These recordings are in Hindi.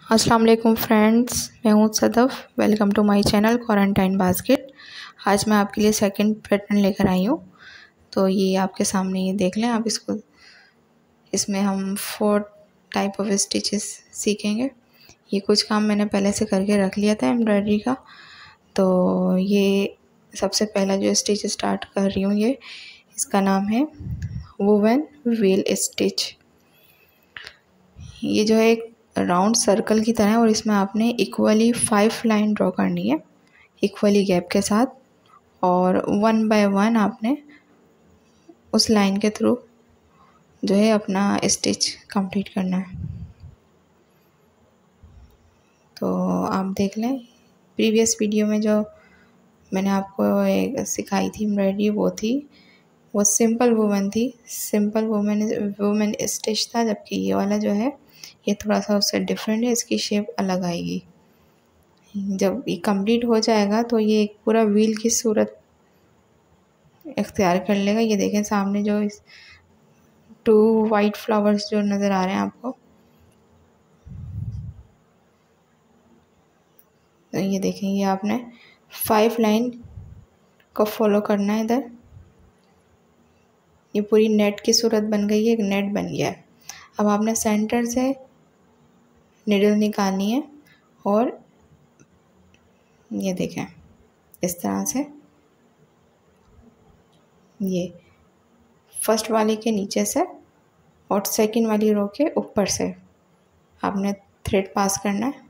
अस्सलाम वालेकुम फ्रेंड्स, मैं हूँ Sadaf. Welcome to my channel quarantine basket. आज मैं आपके लिए सेकंड पैटर्न लेकर आई हूँ। तो ये आपके सामने ये देख लें आप इसको। इसमें हम 4 टाइप ऑफ स्टिचेस सीखेंगे। ये कुछ काम मैंने पहले से करके रख लिया था एम्ब्रॉयडरी का। तो ये सबसे पहला जो स्टिच स्टार्ट कर रही हूँ, ये इसका नाम है वुवन व्हील स्टिच। ये जो है एक राउंड सर्कल की तरह है और इसमें आपने इक्वली 5 लाइन ड्रॉ करनी है इक्वली गैप के साथ, और 1 बाय 1 आपने उस लाइन के थ्रू जो है अपना स्टिच कंप्लीट करना है। तो आप देख लें, प्रीवियस वीडियो में जो मैंने आपको एक सिखाई थी एम्ब्रॉयडरी, वो सिंपल वुमन थी, सिंपल वुमन स्टिच था। जबकि ये वाला जो है ये थोड़ा सा उससे डिफरेंट है, इसकी शेप अलग आएगी। जब ये कंप्लीट हो जाएगा तो ये एक पूरा व्हील की सूरत इख्तियार कर लेगा। ये देखें सामने जो 2 वाइट फ्लावर्स जो नज़र आ रहे हैं आपको, तो ये देखें, ये आपने 5 लाइन को फॉलो करना है। इधर ये पूरी नेट की सूरत बन गई है, एक नेट बन गया है। अब आपने सेंटर से निडल निकालनी है और ये देखें इस तरह से ये फर्स्ट वाली के नीचे से और सेकंड वाली रो के ऊपर से आपने थ्रेड पास करना है।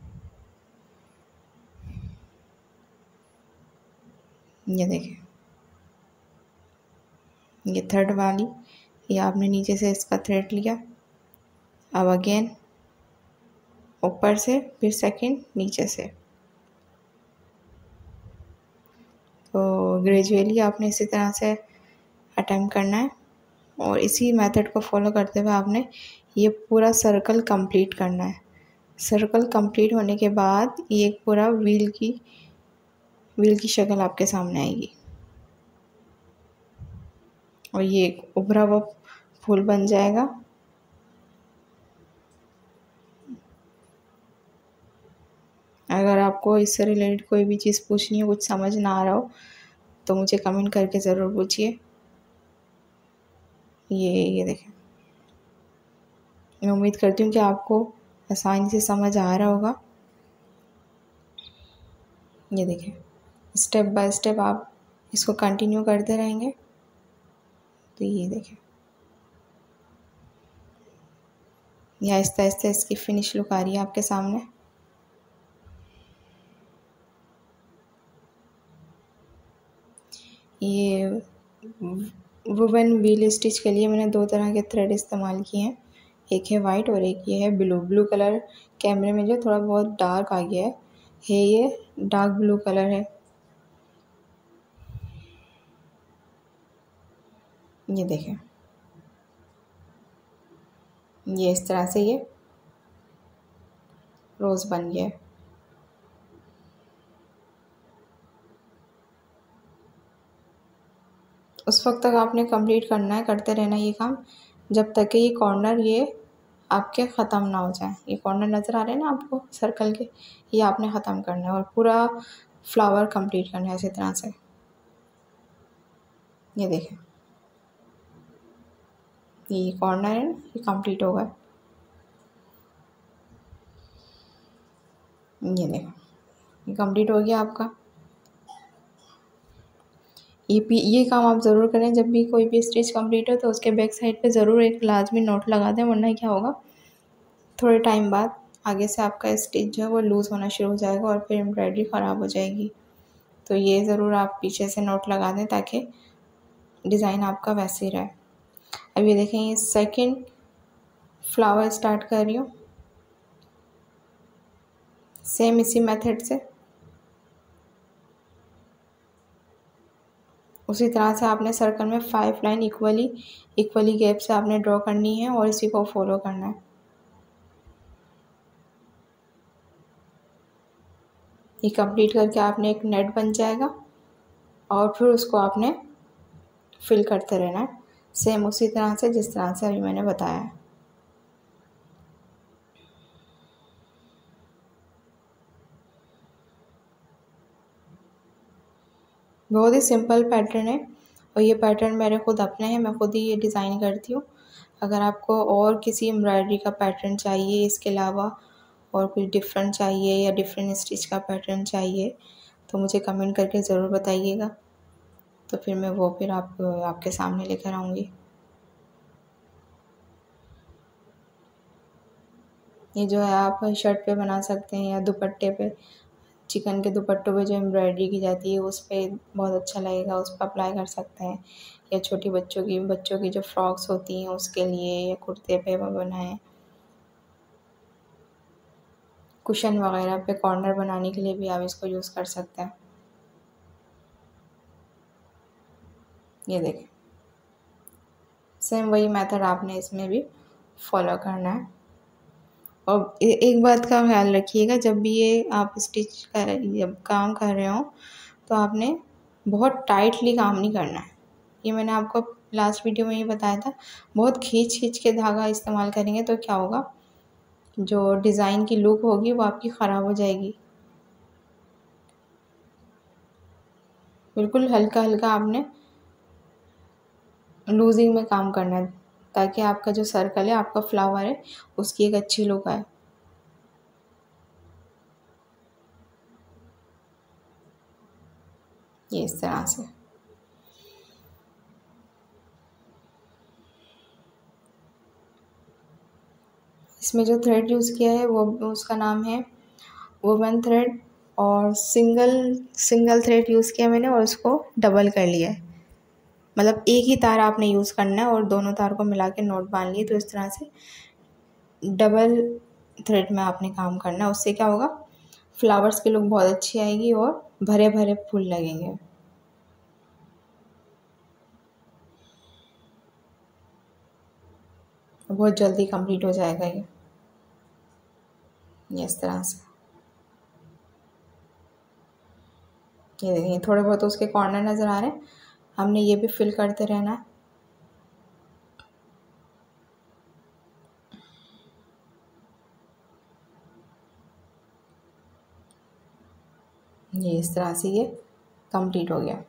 ये देखें, ये थर्ड वाली, ये आपने नीचे से इसका थ्रेड लिया। अब अगेन ऊपर से, फिर सेकंड नीचे से। तो ग्रेजुअली आपने इसी तरह से अटेम्प्ट करना है और इसी मेथड को फॉलो करते हुए आपने ये पूरा सर्कल कंप्लीट करना है। सर्कल कंप्लीट होने के बाद ये एक पूरा व्हील की शक्ल आपके सामने आएगी और ये एक उभरा हुआ फूल बन जाएगा। अगर आपको इससे रिलेटेड कोई भी चीज़ पूछनी हो, कुछ समझ ना आ रहा हो, तो मुझे कमेंट करके ज़रूर पूछिए। ये देखें, मैं उम्मीद करती हूँ कि आपको आसानी से समझ आ रहा होगा। ये देखें, स्टेप बाय स्टेप आप इसको कंटिन्यू करते रहेंगे। तो ये देखें, ये आहिस्ता आहिस्ता इसकी फिनिश लुक आ रही है आपके सामने। ये वुवन व्हील स्टिच के लिए मैंने 2 तरह के थ्रेड इस्तेमाल किए हैं, एक है वाइट और एक ये है ब्लू कलर। कैमरे में जो थोड़ा बहुत डार्क आ गया है ये डार्क ब्लू कलर है। ये देखें, ये इस तरह से ये रोज़ बन गया है। उस वक्त तक आपने कंप्लीट करना है, करते रहना ये काम, जब तक कि ये कॉर्नर ये आपके ख़त्म ना हो जाए। ये कॉर्नर नज़र आ रहे हैं ना आपको सर्कल के, ये आपने ख़त्म करना है और पूरा फ्लावर कंप्लीट करना है इसी तरह से। ये देखें, ये कॉर्नर है ना, ये कंप्लीट होगा। ये देखें, ये कंप्लीट हो गया आपका। ये काम आप ज़रूर करें, जब भी कोई भी स्टिच कंप्लीट हो तो उसके बैक साइड पे ज़रूर एक लाजमी नोट लगा दें, वरना क्या होगा, थोड़े टाइम बाद आगे से आपका स्टिच जो है वो लूज़ होना शुरू हो जाएगा और फिर एम्ब्रॉयडरी ख़राब हो जाएगी। तो ये ज़रूर आप पीछे से नोट लगा दें ताकि डिज़ाइन आपका वैसे ही रहे। अब ये देखें, ये सेकंड फ्लावर स्टार्ट कर रही हूँ सेम इसी मेथड से। उसी तरह से आपने सर्कल में 5 लाइन इक्वली गैप से आपने ड्रॉ करनी है और इसी को फॉलो करना है। ये कंप्लीट करके आपने एक नेट बन जाएगा और फिर उसको आपने फिल करते रहना है सेम उसी तरह से जिस तरह से अभी मैंने बताया है। बहुत ही सिंपल पैटर्न है और ये पैटर्न मेरे खुद अपने हैं, मैं खुद ही ये डिज़ाइन करती हूँ। अगर आपको और किसी एम्ब्रॉयडरी का पैटर्न चाहिए, इसके अलावा और कुछ डिफरेंट चाहिए या डिफरेंट स्टिच का पैटर्न चाहिए तो मुझे कमेंट करके ज़रूर बताइएगा, तो फिर मैं वो फिर आपके सामने लेकर आऊँगी। ये जो है आप शर्ट पे बना सकते हैं या दुपट्टे पे, चिकन के दुपट्टों पे जो एम्ब्रॉयडरी की जाती है उस पर बहुत अच्छा लगेगा, उस पर अप्लाई कर सकते हैं। या छोटी बच्चों की जो फ्रॉक्स होती हैं उसके लिए, या कुर्ते पे बनाएं, कुशन वगैरह पे कॉर्नर बनाने के लिए भी आप इसको यूज़ कर सकते हैं। ये देखें, सेम वही मेथड आपने इसमें भी फॉलो करना है। और एक बात का ख्याल रखिएगा, जब भी ये आप जब काम कर रहे हो तो आपने बहुत टाइटली काम नहीं करना है। ये मैंने आपको लास्ट वीडियो में ही बताया था। बहुत खींच खींच के धागा इस्तेमाल करेंगे तो क्या होगा, जो डिज़ाइन की लुक होगी वो आपकी ख़राब हो जाएगी। बिल्कुल हल्का हल्का आपने लूजिंग में काम करना है, ताकि आपका जो सर्कल है, आपका फ्लावर है, उसकी एक अच्छी लुक आए। ये इस तरह से। इसमें जो थ्रेड यूज़ किया है वो, उसका नाम है वुवन थ्रेड, और सिंगल थ्रेड यूज़ किया मैंने और उसको डबल कर लिया है। मतलब एक ही तार आपने यूज़ करना है और दोनों तार को मिला के नॉट बांध लिए, तो इस तरह से डबल थ्रेड में आपने काम करना है। उससे क्या होगा, फ्लावर्स की लुक बहुत अच्छी आएगी और भरे भरे फूल लगेंगे। बहुत जल्दी कंप्लीट हो जाएगा ये इस तरह से। ये देखिए, थोड़े बहुत उसके कॉर्नर नज़र आ रहे हैं, हमने ये भी फिल करते रहना है। ये इस तरह से ये कंप्लीट हो गया।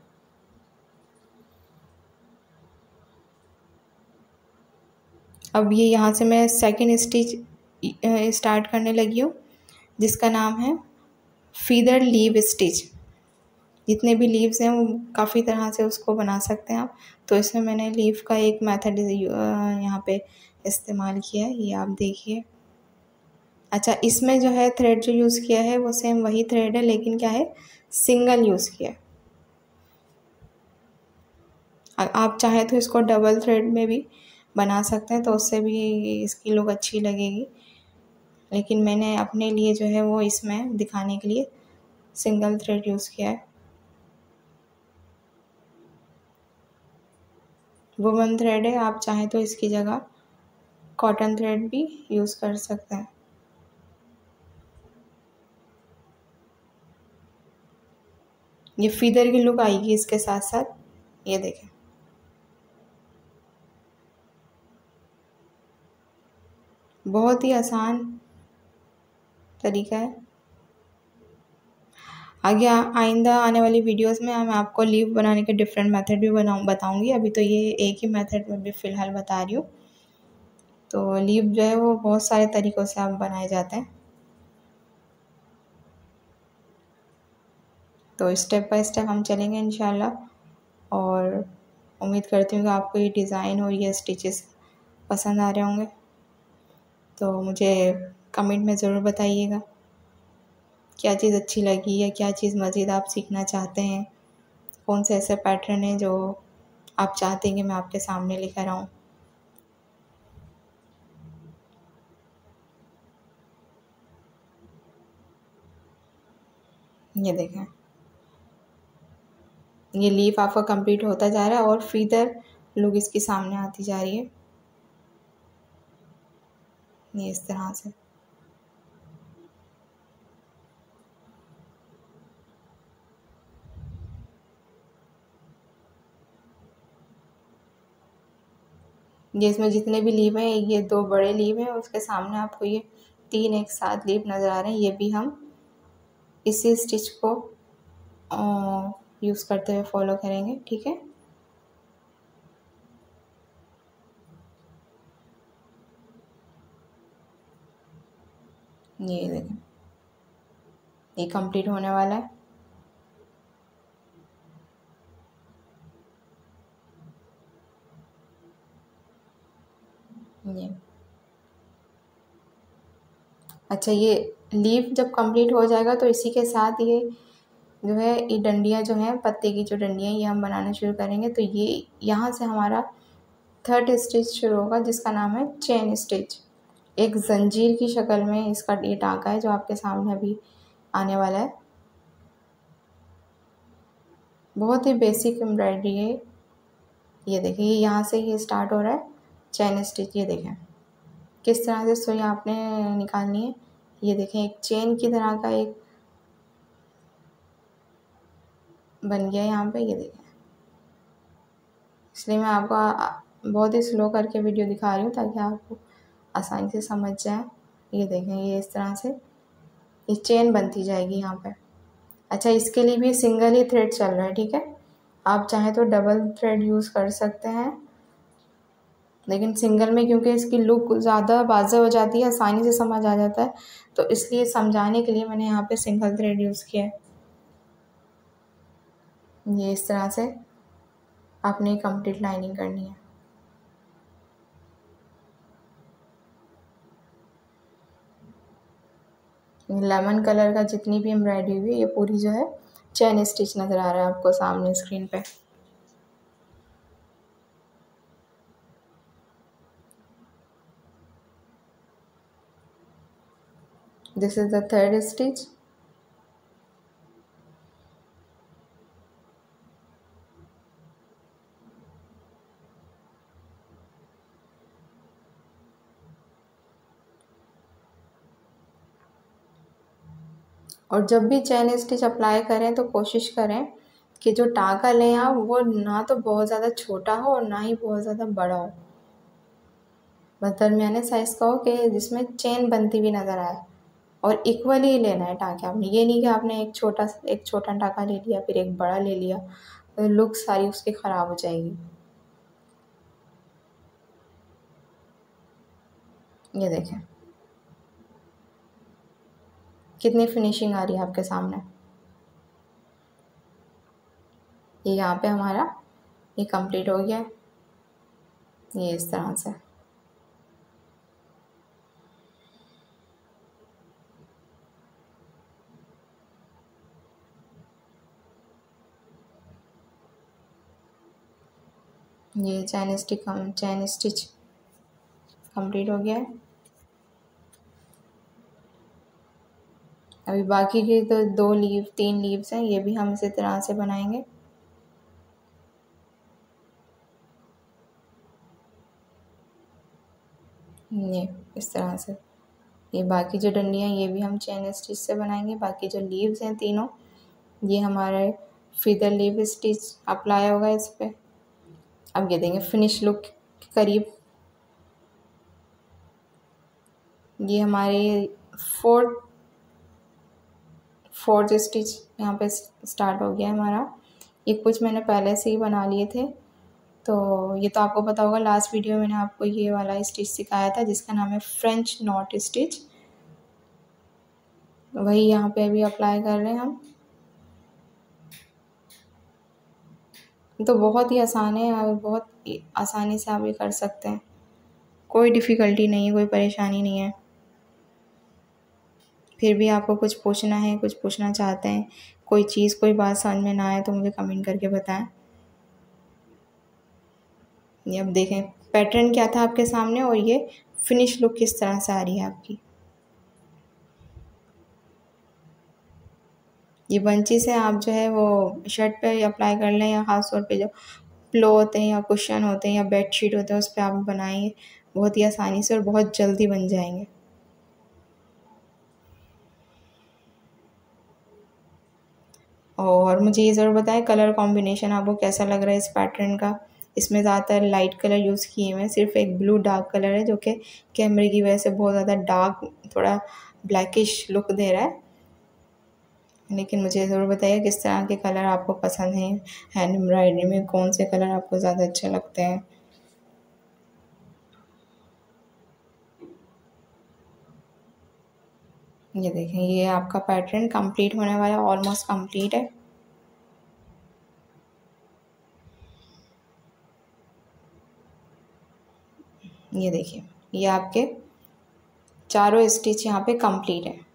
अब ये यहाँ से मैं सेकंड स्टिच स्टार्ट करने लगी हूँ, जिसका नाम है फीदर लीव स्टिच। जितने भी लीव्स हैं वो काफ़ी तरह से उसको बना सकते हैं आप, तो इसमें मैंने लीव का एक मेथड यहाँ पे इस्तेमाल किया है, ये आप देखिए। अच्छा, इसमें जो है थ्रेड जो यूज़ किया है वो सेम वही थ्रेड है, लेकिन क्या है, सिंगल यूज़ किया है। आप चाहें तो इसको डबल थ्रेड में भी बना सकते हैं, तो उससे भी इसकी लुक अच्छी लगेगी, लेकिन मैंने अपने लिए जो है वो इसमें दिखाने के लिए सिंगल थ्रेड यूज़ किया है। वुवन थ्रेड है, आप चाहें तो इसकी जगह कॉटन थ्रेड भी यूज़ कर सकते हैं। ये फीदर की लुक आएगी इसके साथ साथ, ये देखें। बहुत ही आसान तरीका है। आगे आइंदा आने वाली वीडियोस में मैं आपको लीव बनाने के डिफरेंट मेथड भी बताऊंगी। अभी तो ये एक ही मेथड में भी फ़िलहाल बता रही हूँ। तो लीव जो है वो बहुत सारे तरीक़ों से आप बनाए जाते हैं, तो स्टेप बाय स्टेप हम चलेंगे इंशाल्लाह। और उम्मीद करती हूँ कि आपको ये डिज़ाइन और ये स्टिचेस पसंद आ रहे होंगे, तो मुझे कमेंट में ज़रूर बताइएगा क्या चीज़ अच्छी लगी या क्या चीज़ मज़ीद आप सीखना चाहते हैं, कौन से ऐसे पैटर्न हैं जो आप चाहते हैं कि मैं आपके सामने लेकर आऊँ। ये देखें, ये लीफ आपका कंप्लीट होता जा रहा है और फीदर लुक इसकी सामने आती जा रही है, ये इस तरह से। ये इसमें जितने भी लीव हैं, ये 2 बड़े लीव हैं, उसके सामने आपको ये 3 एक साथ लीव नज़र आ रहे हैं। ये भी हम इसी स्टिच को यूज़ करते हुए फॉलो करेंगे, ठीक है। ये देखें, ये कंप्लीट होने वाला है। ये अच्छा, ये लीफ जब कंप्लीट हो जाएगा तो इसी के साथ ये जो है, ये डंडियाँ जो हैं, पत्ते की जो डंडियाँ, ये हम बनाना शुरू करेंगे। तो ये यहाँ से हमारा थर्ड स्टिच शुरू होगा, जिसका नाम है चेन स्टिच। एक जंजीर की शक्ल में इसका ये टाँका है जो आपके सामने अभी आने वाला है। बहुत ही बेसिक एम्ब्रॉयडरी है। ये देखिए, ये यहाँ से ये स्टार्ट हो रहा है चेन स्टिच। ये देखें किस तरह से सुई आपने निकालनी है। ये देखें, एक चेन की तरह का एक बन गया यहाँ पे। ये देखें, इसलिए मैं आपको बहुत ही स्लो करके वीडियो दिखा रही हूँ ताकि आपको आसानी से समझ जाए। ये देखें, ये इस तरह से ये चेन बनती जाएगी यहाँ पे। अच्छा, इसके लिए भी सिंगल ही थ्रेड चल रहा है, ठीक है। आप चाहें तो डबल थ्रेड यूज़ कर सकते हैं, लेकिन सिंगल में क्योंकि इसकी लुक ज़्यादा वाज़ेह हो जाती है, आसानी से समझ आ जाता है, तो इसलिए समझाने के लिए मैंने यहाँ पे सिंगल थ्रेड यूज़ किया है। ये इस तरह से आपने कंप्लीट लाइनिंग करनी है। लेमन कलर का जितनी भी एम्ब्रॉयडरी हुई है, ये पूरी जो है चेन स्टिच नज़र आ रहा है आपको सामने स्क्रीन पे। This is the third stitch. और जब भी चेन स्टिच अप्लाई करें तो कोशिश करें कि जो टाँका लें आप, वो ना तो बहुत ज़्यादा छोटा हो और ना ही बहुत ज़्यादा बड़ा हो, बस दरमियाने साइज़ का हो कि जिसमें चेन बनती हुई नज़र आए। और इक्वली ही लेना है टाँके आपने। ये नहीं कि आपने एक छोटा टाँका ले लिया फिर एक बड़ा ले लिया, तो लुक सारी उसकी ख़राब हो जाएगी। ये देखें कितनी फिनिशिंग आ रही है आपके सामने। ये यहाँ पे हमारा ये कंप्लीट हो गया। ये इस तरह से ये चैन स्टिच कंप्लीट हो गया है। अभी बाकी की तो 3 लीव्स हैं, ये भी हम इसी तरह से बनाएंगे। ये इस तरह से ये बाकी जो डंडियाँ ये भी हम चेन स्टिच से बनाएंगे। बाकी जो लीव्स हैं तीनों, ये हमारे फिदर लीव स्टिच अप्लाई होगा इस पर। अब ये देंगे फिनिश लुक के करीब। ये हमारे फोर्थ स्टिच यहाँ पे स्टार्ट हो गया है हमारा। ये कुछ मैंने पहले से ही बना लिए थे, तो ये तो आपको पता होगा। लास्ट वीडियो में मैंने आपको ये वाला स्टिच सिखाया था जिसका नाम है फ्रेंच नॉट स्टिच। वही यहाँ पे अभी अप्लाई कर रहे हैं हम। तो बहुत ही आसान है और बहुत आसानी से आप ये कर सकते हैं। कोई डिफ़िकल्टी नहीं है, कोई परेशानी नहीं है। फिर भी आपको कुछ पूछना है, कुछ पूछना चाहते हैं, कोई चीज़ कोई बात समझ में ना आए तो मुझे कमेंट करके बताएं। ये अब देखें पैटर्न क्या था आपके सामने और ये फिनिश लुक किस तरह से आ रही है आपकी। ये बंची से आप जो है वो शर्ट पे अप्लाई कर लें, या ख़ास तौर पे जो पिलो होते हैं या कुशन होते हैं या बेडशीट होते हैं उस पर आप बनाएंगे बहुत ही आसानी से और बहुत जल्दी बन जाएंगे। और मुझे ये ज़रूर बताएं कलर कॉम्बिनेशन आपको कैसा लग रहा है इस पैटर्न का। इसमें ज़्यादातर लाइट कलर यूज़ किए हुए हैं, सिर्फ एक ब्लू डार्क कलर है जो कि कैमरे की वजह से बहुत ज़्यादा डार्क, थोड़ा ब्लैकिश लुक दे रहा है। लेकिन मुझे ज़रूर बताइए किस तरह के कलर आपको पसंद हैं, हैंड एम्ब्रॉयडरी में कौन से कलर आपको ज़्यादा अच्छे लगते हैं। ये देखें, ये आपका पैटर्न कंप्लीट होने वाला, ऑलमोस्ट कंप्लीट है। ये देखिए, ये आपके चारों स्टिच यहाँ पे कंप्लीट है।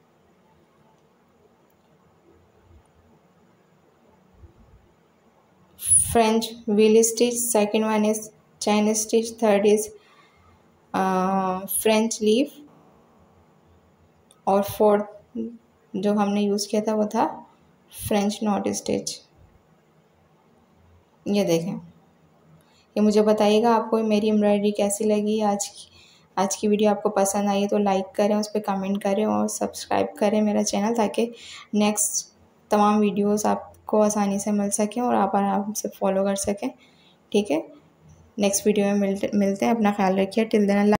French wheel stitch, second one is chain stitch, third is French leaf, और फोर्थ जो हमने यूज़ किया था वो था फ्रेंच नॉट स्टिच। ये देखें, ये मुझे बताइएगा आपको मेरी एम्ब्रॉयडरी कैसी लगी। आज की वीडियो आपको पसंद आई तो लाइक करें, उस पर कमेंट करें और सब्सक्राइब करें मेरा चैनल, ताकि नेक्स्ट तमाम वीडियोस आपको आसानी से मिल सकें और आप आराम से फॉलो कर सकें। ठीक है, नेक्स्ट वीडियो में मिलते हैं। अपना ख्याल रखिए। Till then.